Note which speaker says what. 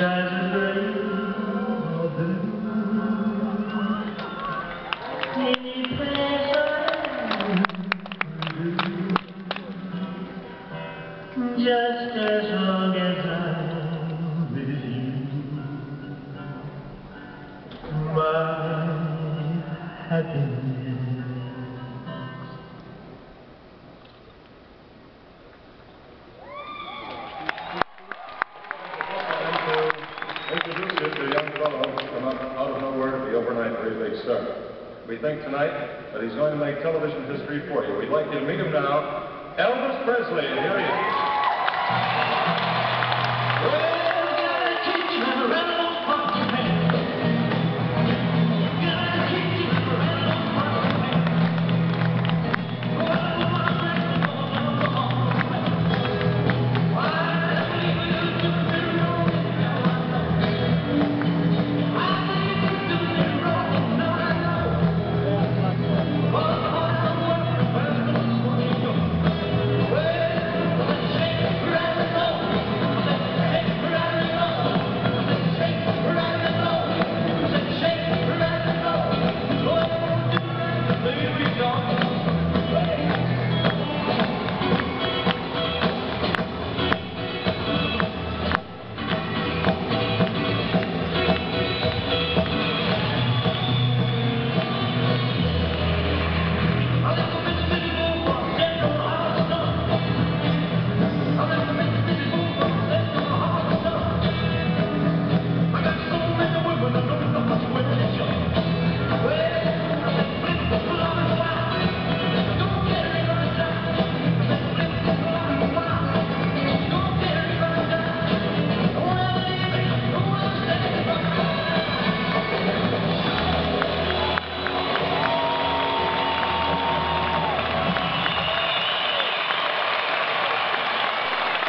Speaker 1: as a dream of blue. Any place I do, just as long as I'm with you, my happiness.
Speaker 2: Introduce you to a young fellow from out of nowhere to be overnight very big star. We think tonight that he's going to make television history for you. We'd like you to meet him now, Elvis Presley. Here he is.